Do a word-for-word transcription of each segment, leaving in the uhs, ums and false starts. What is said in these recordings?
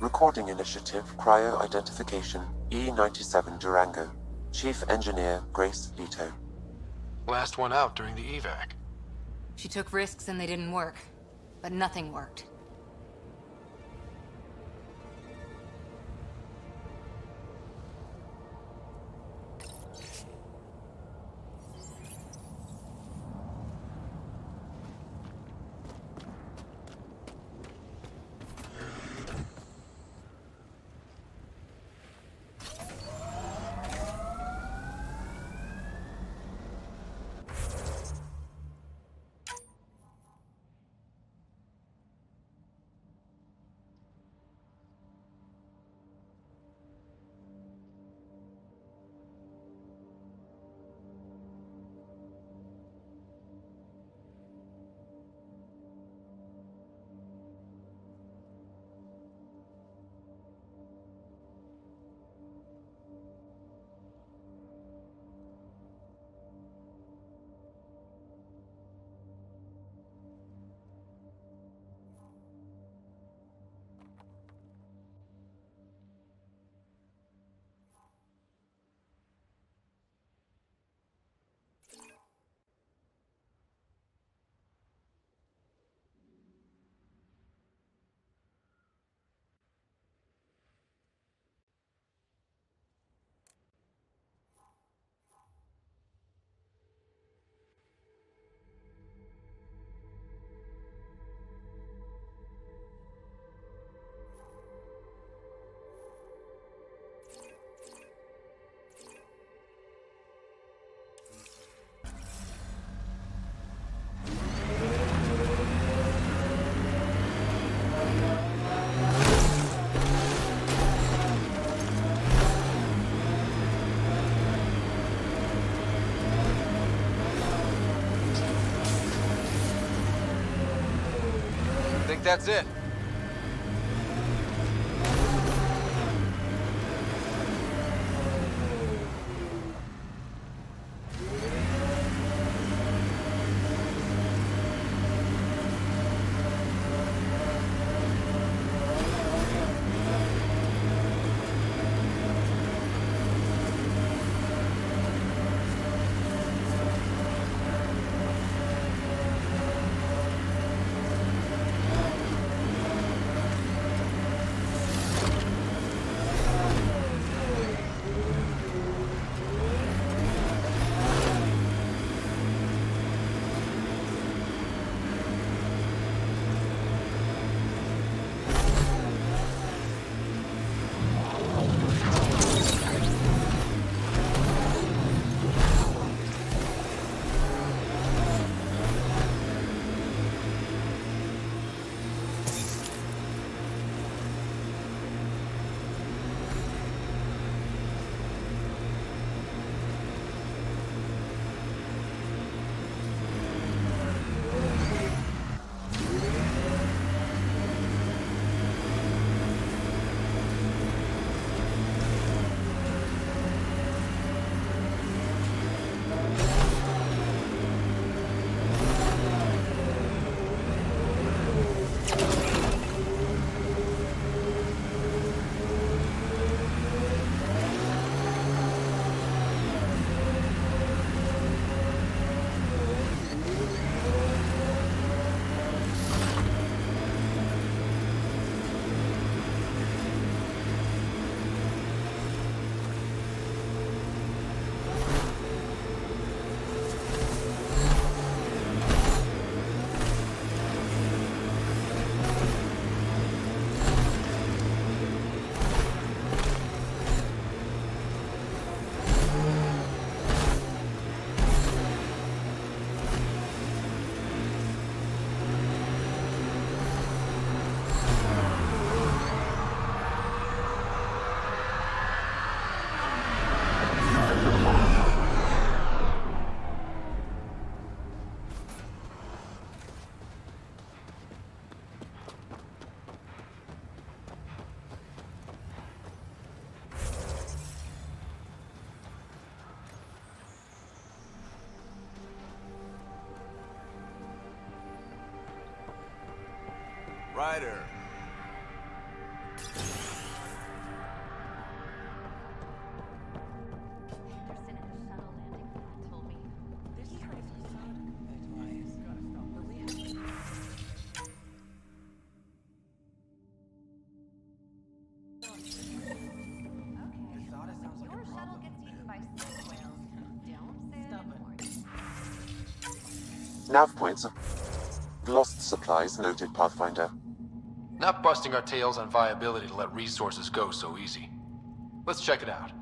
Recording Initiative Cryo-Identification E ninety-seven Durango. Chief Engineer Grace Leto. Last one out during the evac. She took risks and they didn't work. But nothing worked. I think that's it. Ryder. Nav points. Lost supplies noted, Pathfinder. Not busting our tails on viability to let resources go so easy. Let's check it out.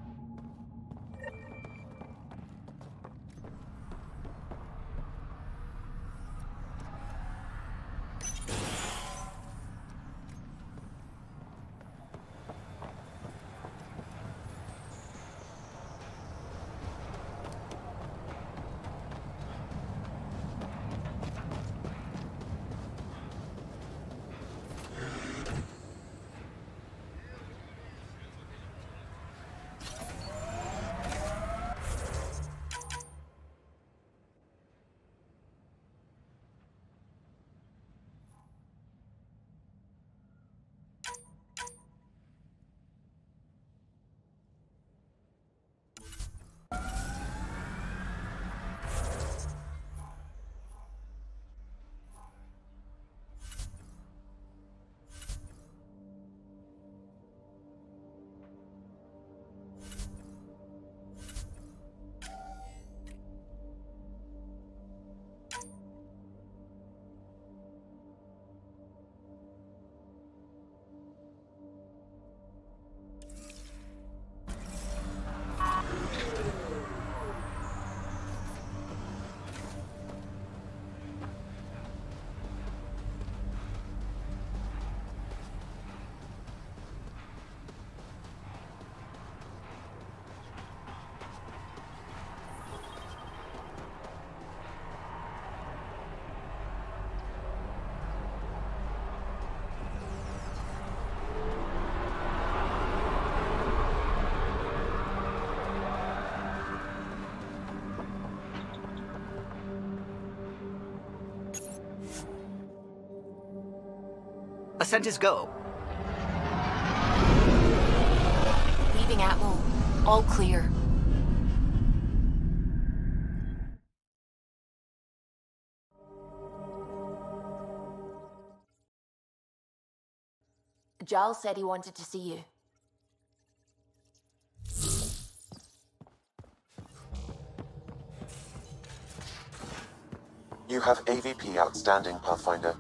Ascent is go. Leaving Atmo. All clear. Giles said he wanted to see you. You have A V P outstanding, Pathfinder.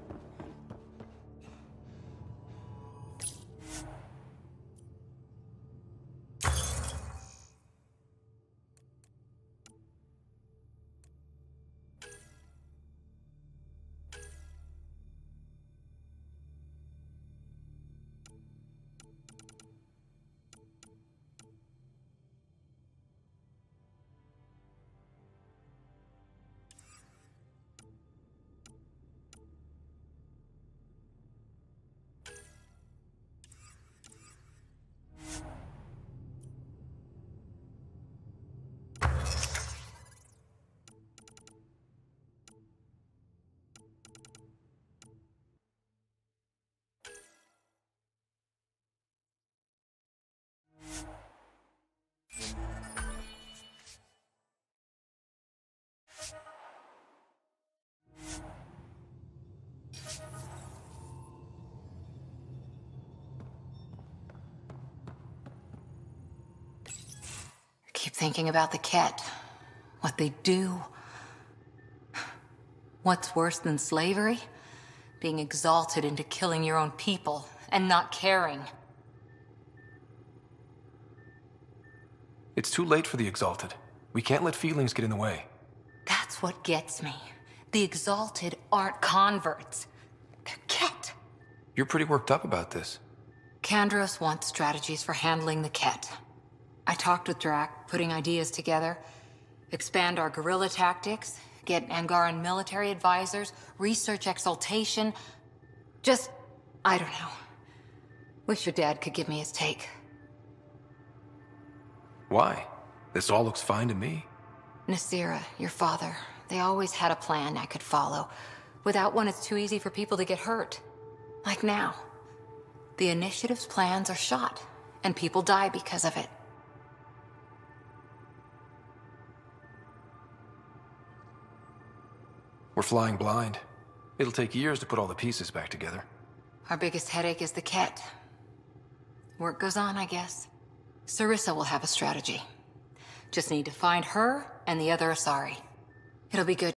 Keep thinking about the Ket. What they do. What's worse than slavery? Being exalted into killing your own people and not caring. It's too late for the Exalted. We can't let feelings get in the way. That's what gets me. The Exalted aren't converts. They're Ket. You're pretty worked up about this. Kandros wants strategies for handling the Ket. I talked with Drac, putting ideas together. Expand our guerrilla tactics, get Angaran military advisors, research exaltation. Just, I don't know. Wish your dad could give me his take. Why? This all looks fine to me. Nasira, your father, they always had a plan I could follow. Without one, it's too easy for people to get hurt. Like now. The Initiative's plans are shot, and people die because of it. We're flying blind. It'll take years to put all the pieces back together. Our biggest headache is the Ket. Work goes on, I guess. Sarissa will have a strategy. Just need to find her and the other Asari. It'll be good.